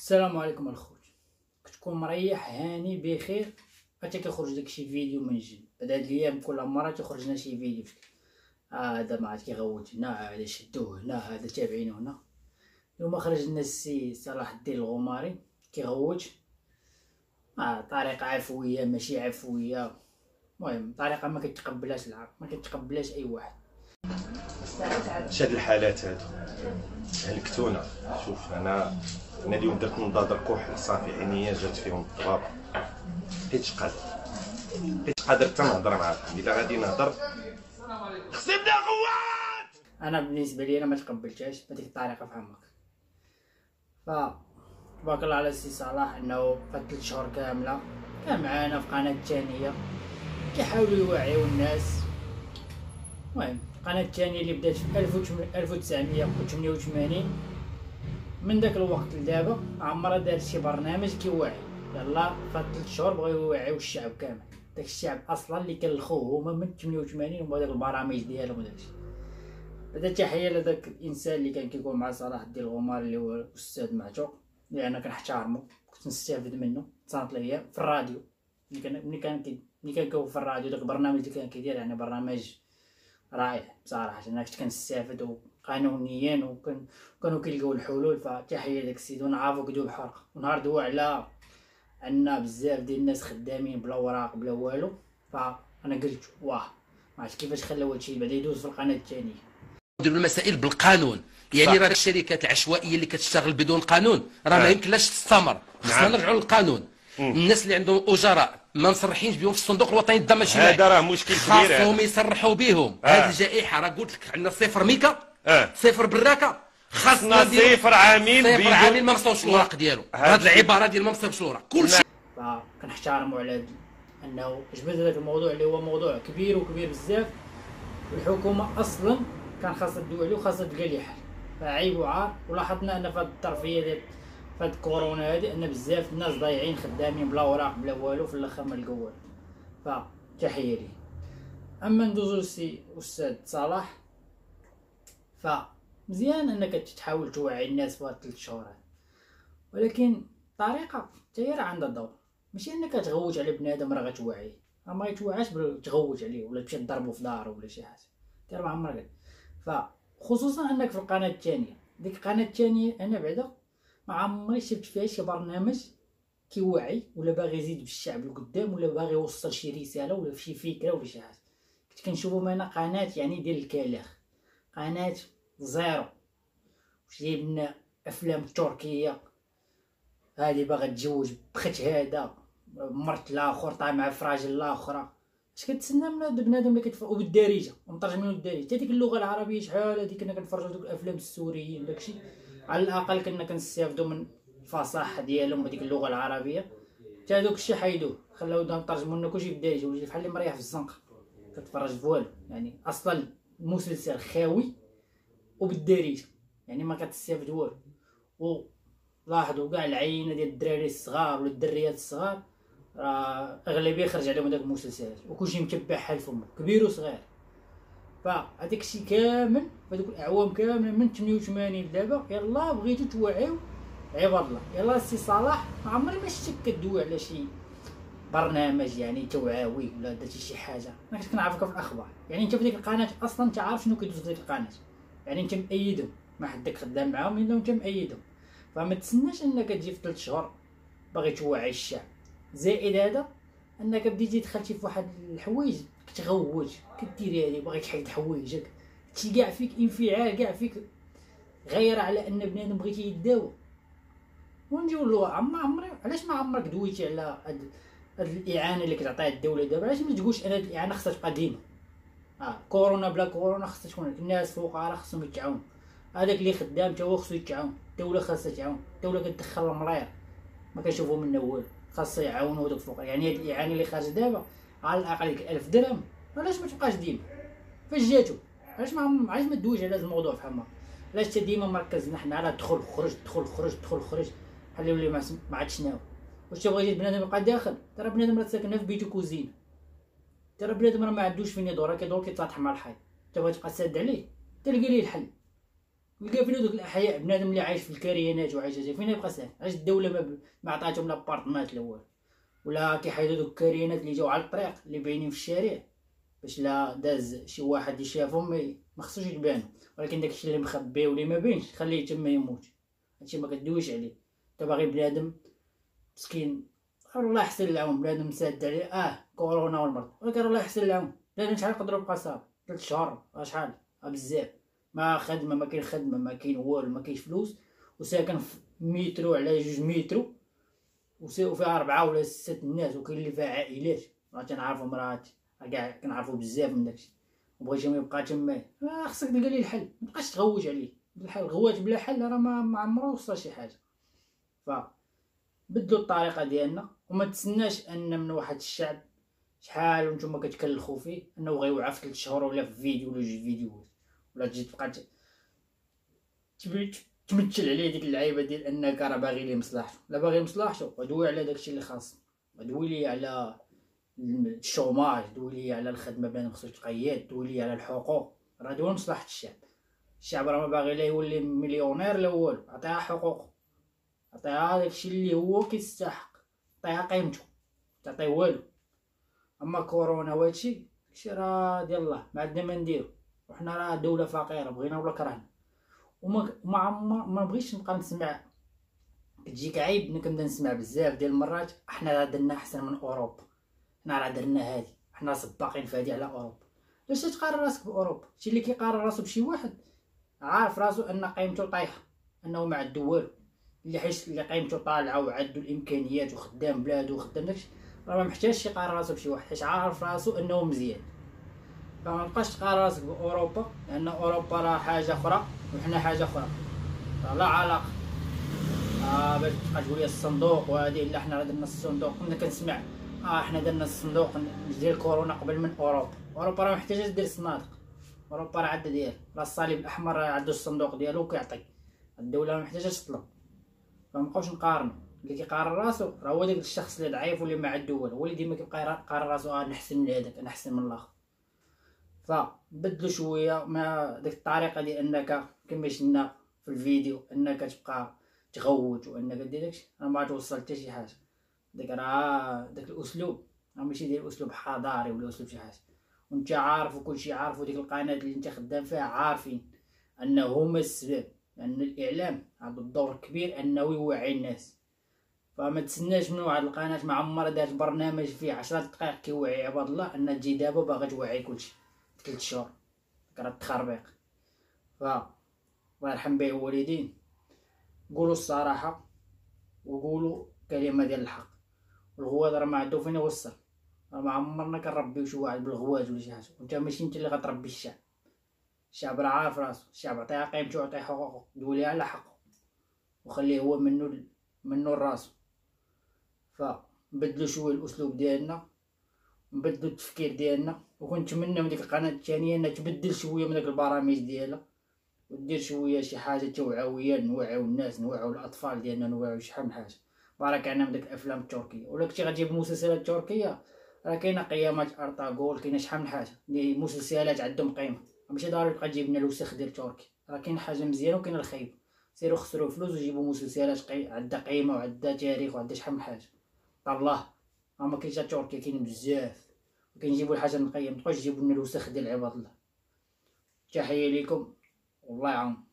السلام عليكم الخوت. كتكون مريح هاني بخير حتى كيخرج لك شي فيديو من جد. بعد هاد الايام كل مره تخرج لنا شي فيديو هذا ما عاد كيغوت هنا، هذا شدوه هنا، هذا تابعينه هنا. اليوم خرج لنا السي صلاح الدين الغماري كيغوت طريقه عفويه ماشي عفويه، المهم طريقه ما كتقبلهاش العقل، ما كتقبلهاش اي واحد. شاد الحالات هادو هلكتونا. شوف انا اليوم درت نضاضر كحل صافي عينيا جات فيهم التراب، بقيتش قادر حتى نهضر معاكم. الا غادي نهضر خصني نبدا قوات. انا بالنسبه لي انا ما تقبلتهاش بهذيك الطريقه فهمك. تبارك الله على السي صلاح انه فات 3 شهور كامله كان معانا في قناه الثانيه كيحاولوا يوعيو الناس. المهم القناه الثانيه اللي بدات في 1988 من داك الوقت لدابا عمرها دارت شي برنامج كيوعي. يلا فات 3 شهور بغاو يوعيو الشعب كامل، داك الشعب اصلا اللي كنلخوه هما من 88 وهذاك البرامج ديالهم وداكشي. بعدا تحيه لذاك الانسان اللي كان كيقول مع صلاح الدين الغماري اللي هو الاستاذ معتوق، اللي انا كنحتارمو كنت نستافد منه. تصانت ليا في الراديو ملي كان كيقول في الراديو داك البرنامج اللي كان كيدير، يعني برنامج رائع بصراحه. انا كنت كنستافد قانونيا وكانوا كيلقاو الحلول. فتحيه لذاك السيد ونعرفو كدوب حرق. ونهار دوا على عندنا بزاف ديال الناس خدامين بلا وراق بلا والو، فانا قلت واه ما عرفتش كيفاش خلاو هادشي بعدا يدوز في القناه الثانيه. نديروا المسائل بالقانون، يعني راه الشركات العشوائيه اللي كتشتغل بدون قانون راه ما يمكنلاش تستمر. خصنا نرجعوا للقانون. الناس اللي عندهم اجراء ما مصرحينش بهم في الصندوق الوطني للضمان الاجتماعي هذا راه مشكل كبير، خاصهم يصرحوا بهم. هذه الجائحه راه قلت لك عندنا صفر ميكا، صفر براكه، خاصنا صفر عامل ما مصوبش الوراق ديالو. هذه العباره ديال ما مصوبش الوراق كلشي. فكنحترموا على انه جبد هذاك الموضوع اللي هو موضوع كبير وكبير بزاف، والحكومه اصلا كان خاصها تدوي عليه وخاصها تلقى ليه حل. فعيب وعار. ولاحظنا ان في هذه الظرفيه ديال في هذه الكورونا هذه ان بزاف الناس ضايعين خدامين بلا وراق بلا والو، في الاخر ما لقاو والو. فتحيه ليه. اما ندوزو للسي استاذ صلاح، فمزيان انك تحاول توعي الناس في هاد 3 شهور، ولكن الطريقه حتى هي راه عندها دور. ماشي انك تغوت على بنادم راه غتوعيه، راه ما يتوعاش تغوت عليه ولا تمشي تضربو في دارو ولا شي حاجه، حتى ما عمرك. فخصوصا انك في القناه الثانيه، ديك القناه الثانيه انا بعدا ما عمري شفت فيها شي برنامج كيوعي ولا باغي يزيد بالشعب لقدام ولا باغي يوصل شي رساله ولا شي فكره ولا شي حاجه. كنت كنشوفو معنا قناه يعني ديال الكلاخ، قناه زيرو، واش جايب لنا افلام تركيه، هادي باغا تجوج بخت هذا مرت الاخر طامعه في راجل الاخرى. اش كتسنى من بنادم اللي كيتفرج وبالدارجه ومترجمين بالدارجه؟ حتى ديك اللغه العربيه شحال هادي كنا كنتفرجوا دوك الافلام السوريين داكشي، على الاقل كنا كنستافدوا من الفصاحه ديالهم وديك اللغه العربيه. حتى هذوك الشيء حيدوه، خلاو نترجموا لنا كلشي بالدارجه، وليت بحال اللي مريح في الزنقه كتفرج في والو. يعني اصلا المسلسل خاوي وبالدارجه، يعني ما كتستافد والو. ولاحظوا كاع العينه ديال الدراري الصغار ولا الدريات الصغار راه اغلبيه خرج عليهم هذاك المسلسلات وكلشي متبع حال فمه كبير وصغير. فهذاك الشيء كامل فهادوك الاعوام كامله من 88 لدابا يلا بغيتو توعيو عباد الله. يلا السي صلاح ما عمري ما شفتك كدوي على شي برنامج يعني توعوي ولا درتي شي حاجه. انا كنت كنعرفك في الاخبار، يعني انت في ديك القناه اصلا انت عارف شنو كيدوز في ديك القناه، يعني انت مأيدهم، ما حدك خدام معاهم الا انت مأيدهم. فما تسناش انك تجي في 3 شهور باغي توعي الشعب. زائد هذا انك بديتي دخلتي في واحد الحوايج كتغوت كديري هادي باغي تحيد حوايجك، هادشي كاع فيك انفعال، كاع فيك غير على ان بنادم بغيتي يداوى. ونجيو له عمري علاش ما عمرك دويتي على هاد الاعانه اللي كتعطيها الدوله دابا؟ علاش ما تقولش انا هاد الاعانه خصها تبقى ديما؟ كورونا بلا كورونا خصها تكون الناس فقراء خصهم يتعاونوا، هذاك اللي خدام تا هو خصو يتعاون، الدوله خاصها تعاون، الدوله كتدخل المريض ما كنشوفوا منه والو، خاصها يعاونوا دوك الفقراء. يعني هاد الاعانه اللي خارجه دابا على الاقل 1000 درهم، علاش ما تبقاش ديما؟ فاش جاتو؟ علاش ما دويش على هذا الموضوع فهمها؟ علاش تا ديما مركزنا حنا على دخل خرج دخل خرج دخل خرج بحال اللي ما عادش ناوي؟ واش تبغي بنادم يبقى داخل؟ ترى بنادم راه ساكن في بيتو كوزينه، ترى بنادم راه ما عندوش فين يدور، كيدور كيتلاطح مع الحيط. تبغي تبقى ساد عليه تلقى ليه الحل. ويلقى فين دوك الاحياء بنادم اللي عايش في الكريانات وعايش هكا فين يبقى ساكن؟ علاش الدوله ما عطاتهم لابارتمات الاول ولا كيحيدوا دوك الكريانات اللي جاو على الطريق اللي باينين في الشارع باش لا داز شي واحد يشافهم ما خصوش يبانوا، ولكن داكشي اللي مخبي واللي ما بينش خليه تما يموت. هادشي ما كدويش عليه. انت باغي بنادم مسكين الله يحسن العون، بنادم ساد عليه كورونا والمرض، ولكن الله يحسن العون بنادم شحال يقدروا يبقى صابر 3 شهور شحال بزاف، ما خدمه ما كاين خدمه ما كاين والو ما كاينش فلوس، وساكن في مترو على 2 مترو وفيها 4 ولا 6 الناس، وكاين اللي فيها عائلات راه تنعرفوا مراتي كاع كنعرفوا بزاف من داكشي، وبغيتي ما يبقى تما خصك تلقى ليه الحل، مابقاش تغوج عليه. الحل غوات بلا حل راه ما عمرو وصل شي حاجه. بدلوا الطريقه ديالنا وما تسناش ان من واحد الشعب شحال وانتم كتكلخوا فيه انه غيوعى في 3 شهور ولا في فيديو ولا 2 فيديوهات، ولا تجي تبقى تمثل عليه ديك اللعيبه ديال انك راه باغي ليه مصلحته. لا باغي مصلحته ودوي على داكشي اللي خاص، دوي لي على الشوماج، دوي لي على الخدمه بنادم خصو يتقيد، دوي لي على الحقوق، راه دوي مصلحه الشعب. الشعب راه ما باغي لا يولي مليونير لا والو، عطيها حقوقه، عطيها داكشي اللي هو كيستحق، عطيها قيمته، تعطيه والو. اما كورونا وهادشي راه ديال الله ما عندنا ما نديرو، وحنا راه دوله فقيره بغينا ولا كرهنا. ما بغيتش نبقى نسمع، كتجيك عيب انك نبدا نسمع بزاف ديال المرات حنا راه درنا احسن من اوروبا، حنا راه درنا هادي، حنا سباقين في هادي على اوروبا. علاش تقارن راسك باوروبا؟ شي اللي كيقارن راسو بشي واحد عارف راسو ان قيمته طايحه، انه ما عندو والو، اللي قيمته طالعه وعندو الامكانيات وخدام بلادو وخدام داكشي راه ما محتاجش يقارن راسو بشي واحد، حيت عارف راسو انه مزيان. فما تبقاش تقارن راسك باوروبا، لان اوروبا راه حاجه اخرى وحنا حاجه اخرى، لا علاقه. باش تبقى تقول لي الصندوق وهذه، لا حنا درنا الصندوق. كنا كنسمع حنا درنا الصندوق ديال كورونا قبل من اوروبا. اوروبا راه محتاجه دير صناديق، اوروبا راه عندها ديال، راه الصليب الاحمر راه عنده الصندوق ديالو وكيعطي، الدوله ما محتاجاش تطلب. فمابقاوش نقارنوا، اللي كيقارن راسو راه هو داك الشخص اللي ضعيف واللي ما عنده والو، هو اللي ديما كيبقى يقارن راسو انا احسن من هذاك، انا احسن من الاخر. فبدلوا شويه ما ديك الطريقه ديال انك كما شفنا في الفيديو انك تبقى تغوت وانك دير داكشي، راه ما توصل حتى شي حاجه. داك الاسلوب راه ماشي ديال اسلوب حضاري ولا اسلوب شي حاجه، وانت عارف وكلشي عارف، وديك القناه اللي انت خدام فيها عارفين انه هما السبب، لان الاعلام عنده الدور الكبير انه يوعي الناس. فما تسناش من واحد القناه ما عمرها دارت برنامج فيه 10 دقائق كيوعي عباد الله، ان تجي دابا باغا توعي كلشي 3 شهور، راه التخربيق. الله يرحم به الوالدين، قولوا الصراحه وقولوا كلمه ديال الحق. الغواد راه ما عندو فين يوصل، راه ما عمرنا كنربيو شي واحد بالغواز ولا شي حاجه، وانت ماشي انت اللي غتربي الشعب. الشعب راه عارف راسو، الشعب عطيه قيمته وعطيه حقوقه، دولي على حقه وخليه هو منو راسو. فنبدلو شويه الاسلوب ديالنا، نبدلو التفكير ديالنا، وكنتمنى من ديك القناه الثانيه انها تبدل شويه من داك البرامج ديالها ودير شويه شي حاجه توعويه، نوعيو الناس، نوعيو الاطفال ديالنا، نوعيو شحال من حاجه. بارك عنا من داك الافلام التركيه، ولا كنتي غتجيب المسلسلات التركيه راه كاينه قيامات ارطاغول، كاينه شحال من حاجه اللي مسلسلات عندهم قيمه، ماشي ضروري تبقى تجيب لنا الوسخ ديال تركي، راه كاين حاجه مزيانه وكاين الخايب. سيروا خسروا فلوس وجيبوا مسلسلات عندها قيمه وعندها تاريخ وعندها شحال من حاجه. الله راه ما كاينش تركيا، كاين بزاف، وكنجيبوا الحاجه القيمه، متبقاوش تجيبوا لنا الوسخ ديال عباد الله. تحيه ليكم والله يعاون.